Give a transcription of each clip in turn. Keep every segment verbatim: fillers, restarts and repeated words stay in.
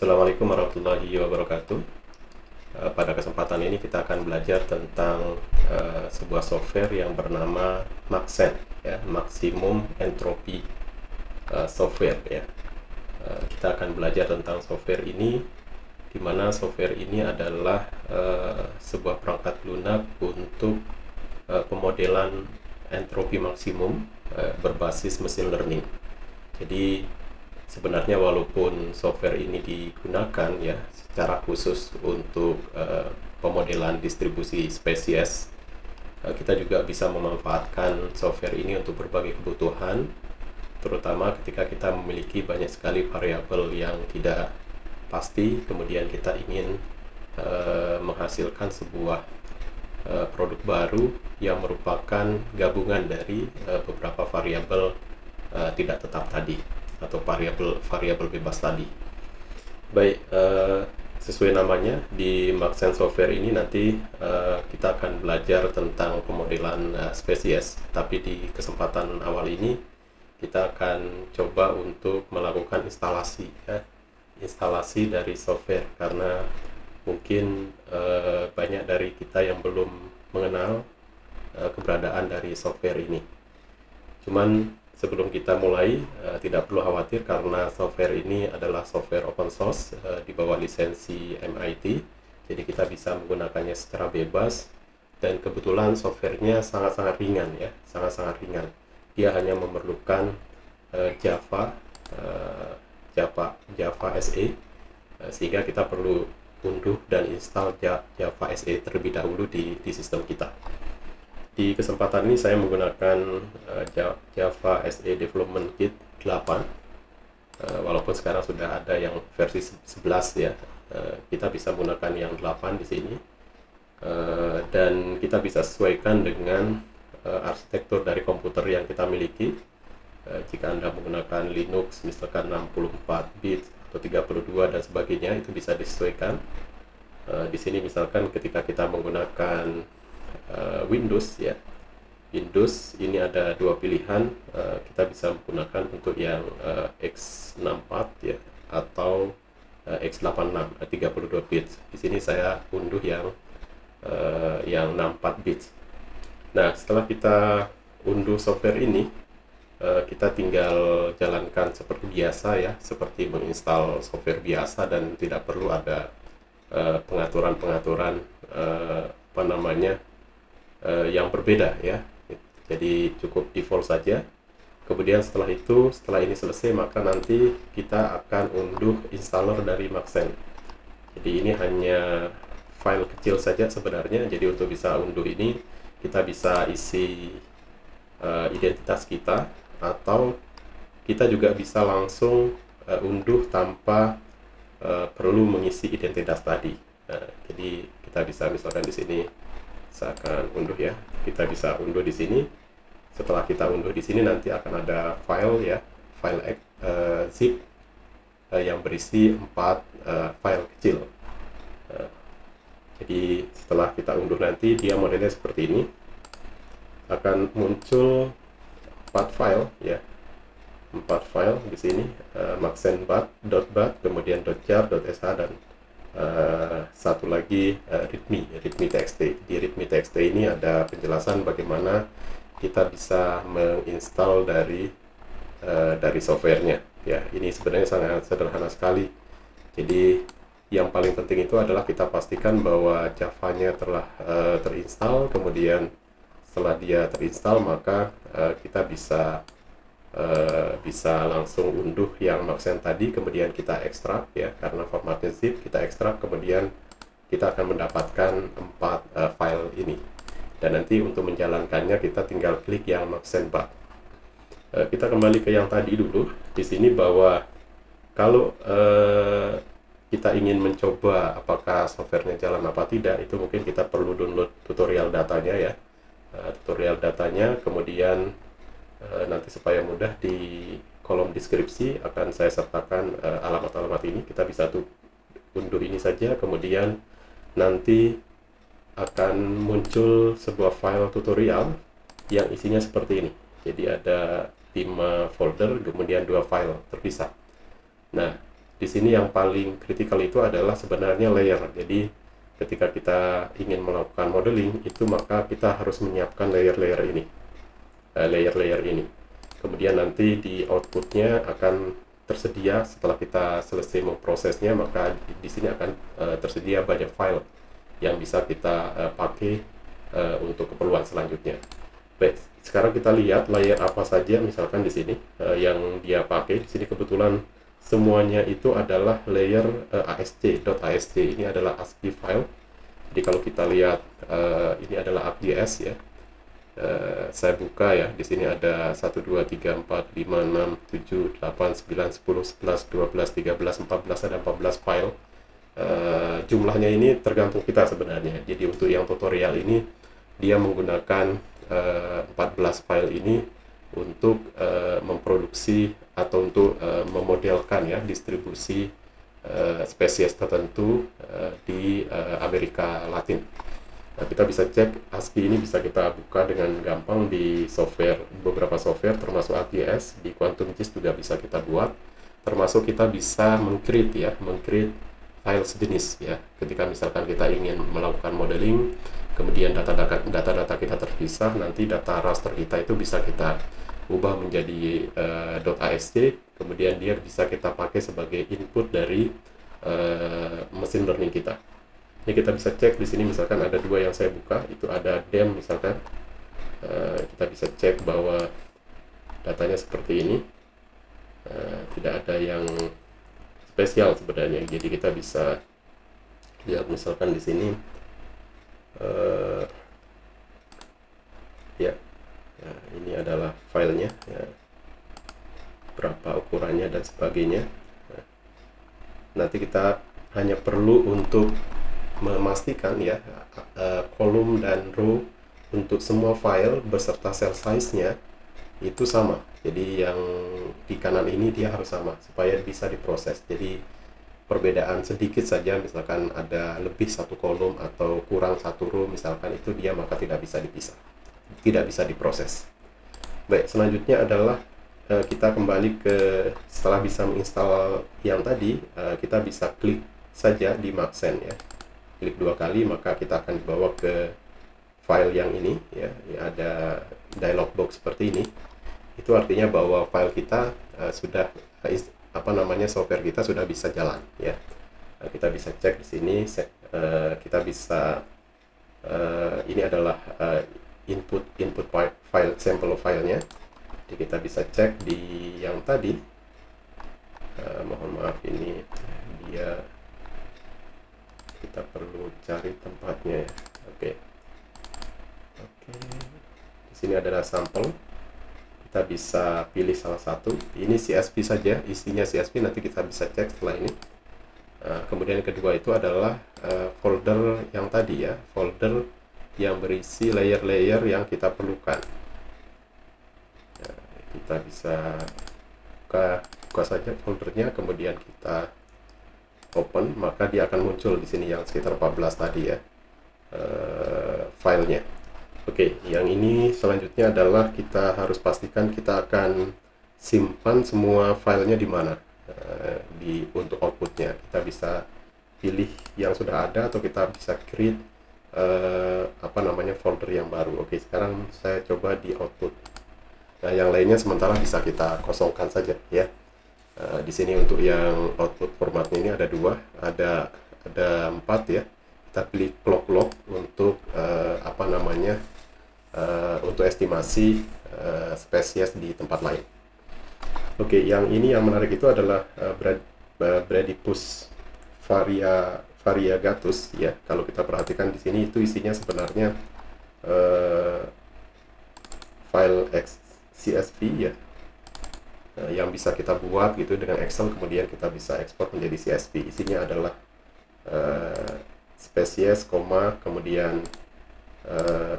Assalamualaikum warahmatullahi wabarakatuh. Eh, Pada kesempatan ini kita akan belajar tentang eh, sebuah software yang bernama Maxent, ya, Maximum Entropy eh, Software, ya. Eh, kita akan belajar tentang software ini, di mana software ini adalah eh, sebuah perangkat lunak untuk eh, pemodelan entropi maksimum eh, berbasis machine learning. Jadi sebenarnya walaupun software ini digunakan ya secara khusus untuk uh, pemodelan distribusi spesies, uh, kita juga bisa memanfaatkan software ini untuk berbagai kebutuhan, terutama ketika kita memiliki banyak sekali variabel yang tidak pasti, kemudian kita ingin uh, menghasilkan sebuah uh, produk baru yang merupakan gabungan dari uh, beberapa variabel uh, tidak tetap tadi, atau variabel variabel bebas tadi. Baik, uh, sesuai namanya, di Maxent software ini nanti uh, kita akan belajar tentang pemodelan uh, spesies. Tapi di kesempatan awal ini kita akan coba untuk melakukan instalasi, ya, instalasi dari software, karena mungkin uh, banyak dari kita yang belum mengenal uh, keberadaan dari software ini. Cuman sebelum kita mulai, uh, tidak perlu khawatir karena software ini adalah software open source uh, di bawah lisensi M I T. Jadi kita bisa menggunakannya secara bebas, dan kebetulan softwarenya sangat-sangat ringan, ya, sangat-sangat ringan. Dia hanya memerlukan uh, Java, uh, Java, Java S E, uh, sehingga kita perlu unduh dan install Java S E terlebih dahulu di, di sistem kita. Di kesempatan ini saya menggunakan uh, Java S E Development Kit delapan, uh, walaupun sekarang sudah ada yang versi sebelas, ya. Uh, kita bisa menggunakan yang delapan di sini, uh, dan kita bisa sesuaikan dengan uh, arsitektur dari komputer yang kita miliki. Uh, jika Anda menggunakan Linux misalkan enam puluh empat bit atau tiga puluh dua dan sebagainya, itu bisa disesuaikan. Uh, di sini misalkan ketika kita menggunakan Uh, Windows, ya, Windows ini ada dua pilihan. Uh, kita bisa menggunakan untuk yang uh, x enam puluh empat, ya, atau uh, x delapan puluh enam, uh, tiga puluh dua bit. Di sini saya unduh yang uh, yang enam puluh empat bit. Nah, setelah kita unduh software ini, uh, kita tinggal jalankan seperti biasa, ya, seperti menginstal software biasa, dan tidak perlu ada pengaturan-pengaturan uh, uh, apa namanya Uh, yang berbeda, ya. Jadi cukup default saja. Kemudian setelah itu, setelah ini selesai, maka nanti kita akan unduh installer dari Maxent. Jadi ini hanya file kecil saja sebenarnya. Jadi untuk bisa unduh ini, kita bisa isi uh, identitas kita, atau kita juga bisa langsung uh, unduh tanpa uh, perlu mengisi identitas tadi. Nah, jadi kita bisa misalkan di sini saya akan unduh, ya. Kita bisa unduh di sini. Setelah kita unduh di sini, nanti akan ada file, ya, file uh, zip uh, yang berisi empat uh, file kecil. Uh, jadi setelah kita unduh nanti, dia modelnya seperti ini. Akan muncul empat file, ya, empat file di sini, uh, maxent.bat, kemudian .jar, .sh, dan Uh, satu lagi uh, readme, readme.txt. Di readme.txt ini ada penjelasan bagaimana kita bisa menginstal dari uh, dari softwarenya, ya. Ini sebenarnya sangat sederhana sekali. Jadi yang paling penting itu adalah kita pastikan bahwa Java-nya telah uh, terinstall. Kemudian setelah dia terinstall, maka uh, kita bisa Uh, bisa langsung unduh yang Maxent tadi, kemudian kita ekstrak, ya, karena formatnya zip. Kita ekstrak, kemudian kita akan mendapatkan empat uh, file ini, dan nanti untuk menjalankannya kita tinggal klik yang Maxent bat. Uh, kita kembali ke yang tadi dulu di sini, bahwa kalau uh, kita ingin mencoba apakah softwarenya jalan apa tidak, itu mungkin kita perlu download tutorial datanya, ya, uh, tutorial datanya. Kemudian Uh, nanti supaya mudah, di kolom deskripsi akan saya sertakan alamat-alamat uh, ini. Kita bisa tuh unduh ini saja, kemudian nanti akan muncul sebuah file tutorial yang isinya seperti ini. Jadi ada lima folder, kemudian dua file terpisah. Nah, di sini yang paling kritikal itu adalah sebenarnya layer. Jadi ketika kita ingin melakukan modeling itu, maka kita harus menyiapkan layer-layer ini, layer-layer ini. Kemudian nanti di outputnya akan tersedia setelah kita selesai memprosesnya, maka di, di sini akan uh, tersedia banyak file yang bisa kita uh, pakai uh, untuk keperluan selanjutnya. Baik, sekarang kita lihat layer apa saja misalkan di sini uh, yang dia pakai. Di sini kebetulan semuanya itu adalah layer uh, .ast. Ini adalah ASCII file. Jadi kalau kita lihat uh, ini adalah ArcGIS ya. Uh, saya buka ya, di sini ada satu, dua, tiga, empat, lima, enam, tujuh, delapan, sembilan, sepuluh, sebelas, dua belas, tiga belas, empat belas, ada empat belas file. Uh, jumlahnya ini tergantung kita sebenarnya. Jadi untuk yang tutorial ini dia menggunakan uh, empat belas file ini untuk uh, memproduksi atau untuk uh, memodelkan ya distribusi uh, spesies tertentu uh, di uh, Amerika Latin. Nah, kita bisa cek ASCII ini, bisa kita buka dengan gampang di software, beberapa software termasuk ArcGIS. Di QuantumGIS juga bisa kita buat, termasuk kita bisa meng-create ya, meng-create file sejenis ya. Ketika misalkan kita ingin melakukan modeling, kemudian data-data data-data kita terpisah, nanti data raster kita itu bisa kita ubah menjadi uh, .ast, kemudian dia bisa kita pakai sebagai input dari uh, mesin learning kita. Ini kita bisa cek di sini, misalkan ada dua yang saya buka, itu ada D E M misalkan. Uh, kita bisa cek bahwa datanya seperti ini, uh, tidak ada yang spesial sebenarnya. Jadi kita bisa lihat misalkan di sini, uh, ya, ya, ini adalah filenya, ya, berapa ukurannya dan sebagainya. Nah, nanti kita hanya perlu untuk memastikan ya uh, kolom dan row untuk semua file beserta cell size-nya itu sama. Jadi yang di kanan ini dia harus sama supaya bisa diproses. Jadi perbedaan sedikit saja, misalkan ada lebih satu kolom atau kurang satu row misalkan, itu dia maka tidak bisa dipisah, tidak bisa diproses. Baik, selanjutnya adalah uh, kita kembali ke, setelah bisa menginstal yang tadi, uh, kita bisa klik saja di Maxent ya. Klik dua kali maka kita akan dibawa ke file yang ini ya, ya ada dialog box seperti ini. Itu artinya bahwa file kita uh, sudah uh, apa namanya software kita sudah bisa jalan ya. Uh, kita bisa cek di sini, uh, kita bisa uh, ini adalah uh, input input file sampel filenya. Jadi kita bisa cek di yang tadi. Uh, mohon maaf, ini dia, kita perlu cari tempatnya ya. Oke, oke. Di sini adalah sampel. Kita bisa pilih salah satu. Ini C S V saja, isinya C S V. Nanti kita bisa cek setelah ini. Uh, kemudian yang kedua itu adalah uh, folder yang tadi ya, folder yang berisi layer-layer yang kita perlukan. Uh, kita bisa buka, buka saja foldernya, kemudian kita open, maka dia akan muncul di sini yang sekitar empat belas tadi ya, uh, filenya. Oke, yang ini selanjutnya adalah kita harus pastikan kita akan simpan semua filenya di mana. Uh, di untuk outputnya kita bisa pilih yang sudah ada atau kita bisa create uh, apa namanya folder yang baru. Oke, sekarang saya coba di output. Nah, yang lainnya sementara bisa kita kosongkan saja ya. Uh, di sini untuk yang output formatnya ini ada dua, ada ada empat ya. Kita pilih clock log untuk uh, apa namanya uh, untuk estimasi uh, spesies di tempat lain. Oke, yang ini yang menarik itu adalah uh, Brad, uh, Bradypus varia variegatus ya. Kalau kita perhatikan di sini itu isinya sebenarnya uh, file C S V ya, uh, yang bisa kita buat gitu dengan Excel, kemudian kita bisa ekspor menjadi C S V. Isinya adalah uh, spesies, koma, kemudian uh,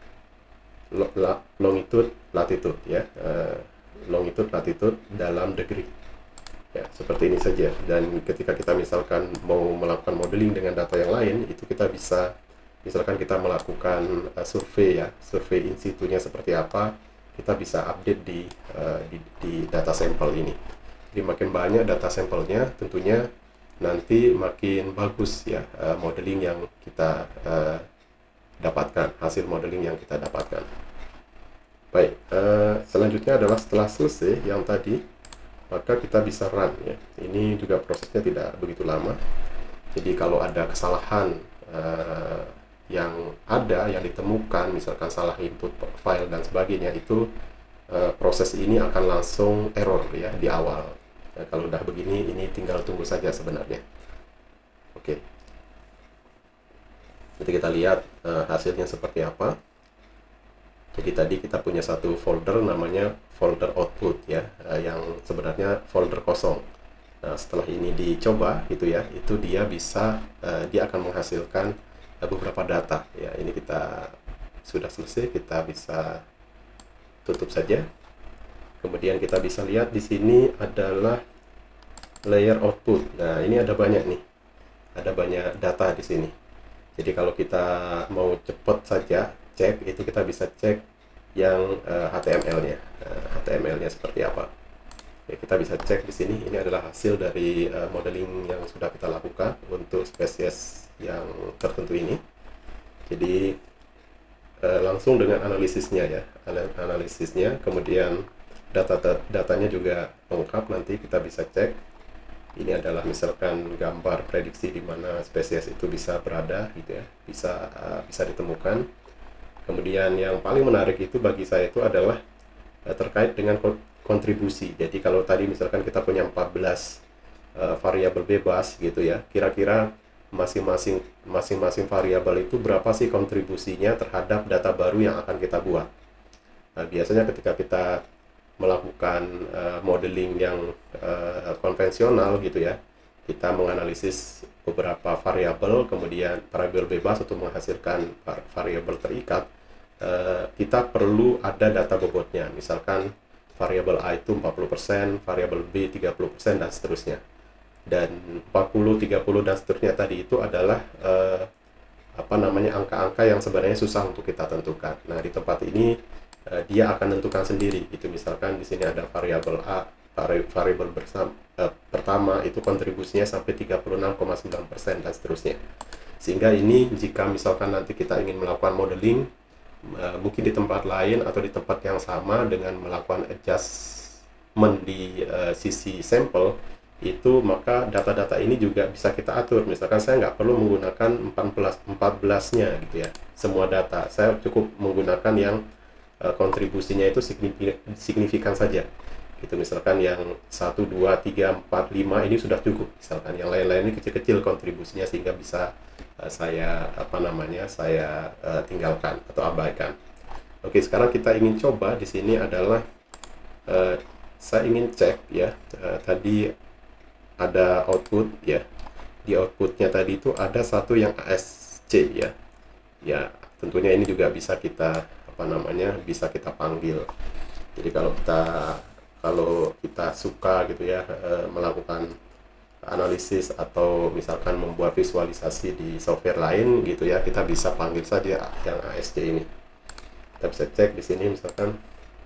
longitude, latitude ya. Uh, longitude, latitude dalam degree ya, seperti ini saja. Dan ketika kita misalkan mau melakukan modeling dengan data yang lain, itu kita bisa, misalkan kita melakukan uh, survei ya, survei in situ-nya seperti apa, kita bisa update di, uh, di di data sampel ini. Jadi makin banyak data sampelnya, tentunya nanti makin bagus ya uh, modeling yang kita uh, dapatkan, hasil modeling yang kita dapatkan. Baik, uh, selanjutnya adalah setelah selesai yang tadi, maka kita bisa run ya. Ini juga prosesnya tidak begitu lama. Jadi kalau ada kesalahan uh, yang ada, yang ditemukan, misalkan salah input file dan sebagainya, itu uh, proses ini akan langsung error ya di awal. Nah, kalau udah begini, ini tinggal tunggu saja sebenarnya. Oke. Nanti kita lihat uh, hasilnya seperti apa. Jadi tadi kita punya satu folder namanya folder output ya, uh, yang sebenarnya folder kosong. Nah, setelah ini dicoba gitu ya, itu dia bisa, uh, dia akan menghasilkan uh, beberapa data ya. Ini kita sudah selesai, kita bisa tutup saja. Kemudian kita bisa lihat di sini adalah layer output. Nah, ini ada banyak nih, ada banyak data di sini. Jadi kalau kita mau cepat saja cek, itu kita bisa cek yang uh, H T M L-nya. Uh, H T M L-nya seperti apa? Ya, kita bisa cek di sini. Ini adalah hasil dari uh, modeling yang sudah kita lakukan untuk spesies yang tertentu ini. Jadi uh, langsung dengan analisisnya ya, analisisnya, kemudian data datanya juga lengkap. Nanti kita bisa cek. Ini adalah misalkan gambar prediksi di mana spesies itu bisa berada gitu ya, bisa uh, bisa ditemukan. Kemudian yang paling menarik itu bagi saya itu adalah uh, terkait dengan kontribusi. Jadi kalau tadi misalkan kita punya empat belas uh, variabel bebas gitu ya, kira-kira masing-masing masing-masing variabel itu berapa sih kontribusinya terhadap data baru yang akan kita buat. Nah, biasanya ketika kita melakukan uh, modeling yang uh, konvensional gitu ya, kita menganalisis beberapa variabel, kemudian variabel bebas untuk menghasilkan variabel terikat, uh, kita perlu ada data bobotnya, misalkan variabel A itu empat puluh persen, variabel B tiga puluh persen, dan seterusnya. Dan empat puluh, tiga puluh, dan seterusnya tadi itu adalah uh, apa namanya angka-angka yang sebenarnya susah untuk kita tentukan. Nah, di tempat ini Uh, dia akan tentukan sendiri. Itu misalkan di sini ada variabel A, variabel bersama uh, pertama itu kontribusinya sampai tiga puluh enam koma sembilan persen dan seterusnya. Sehingga ini jika misalkan nanti kita ingin melakukan modeling uh, mungkin di tempat lain atau di tempat yang sama dengan melakukan adjustment di uh, sisi sampel itu, maka data-data ini juga bisa kita atur. Misalkan saya nggak perlu menggunakan empat belas-nya gitu ya, semua data. Saya cukup menggunakan yang kontribusinya itu signifikan, signifikan saja gitu. Misalkan yang satu, dua, tiga, empat, lima ini sudah cukup. Misalkan yang lain-lain ini kecil-kecil kontribusinya sehingga bisa uh, saya apa namanya saya uh, tinggalkan atau abaikan. Oke, sekarang kita ingin coba di sini adalah uh, saya ingin cek ya, uh, tadi ada output ya. Di outputnya tadi itu ada satu yang A S C ya. Ya, tentunya ini juga bisa kita apa namanya bisa kita panggil. Jadi kalau kita kalau kita suka gitu ya e, melakukan analisis atau misalkan membuat visualisasi di software lain gitu ya, kita bisa panggil saja yang A S C ini. Kita bisa cek di sini misalkan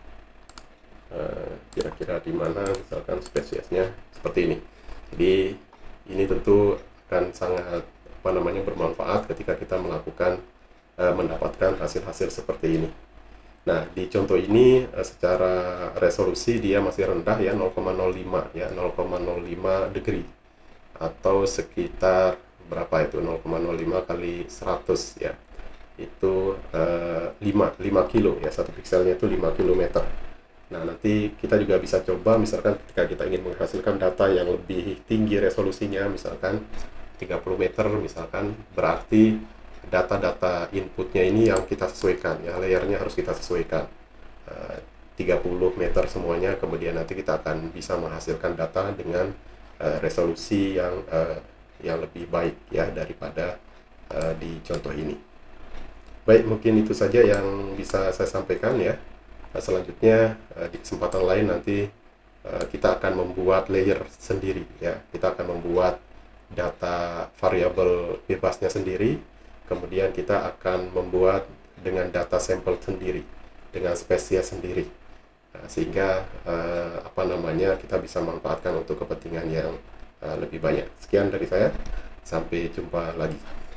kira-kira e, di mana misalkan spesiesnya seperti ini. Jadi ini tentu akan sangat apa namanya bermanfaat ketika kita melakukan mendapatkan hasil-hasil seperti ini. Nah, di contoh ini secara resolusi dia masih rendah ya, nol koma nol lima ya, nol koma nol lima degree atau sekitar berapa itu, nol koma nol lima kali seratus ya, itu eh, lima kilo ya, satu pikselnya itu lima kilometer. Nah, nanti kita juga bisa coba misalkan ketika kita ingin menghasilkan data yang lebih tinggi resolusinya, misalkan tiga puluh meter misalkan, berarti data-data inputnya ini yang kita sesuaikan ya, layernya harus kita sesuaikan uh, tiga puluh meter semuanya. Kemudian nanti kita akan bisa menghasilkan data dengan uh, resolusi yang uh, yang lebih baik ya daripada uh, di contoh ini. Baik, mungkin itu saja yang bisa saya sampaikan ya. Nah, selanjutnya uh, di kesempatan lain nanti uh, kita akan membuat layer sendiri ya, kita akan membuat data variabel bebasnya sendiri. Kemudian kita akan membuat dengan data sampel sendiri, dengan spesies sendiri. Nah, sehingga uh, apa namanya kita bisa manfaatkan untuk kepentingan yang uh, lebih banyak. Sekian dari saya, sampai jumpa lagi.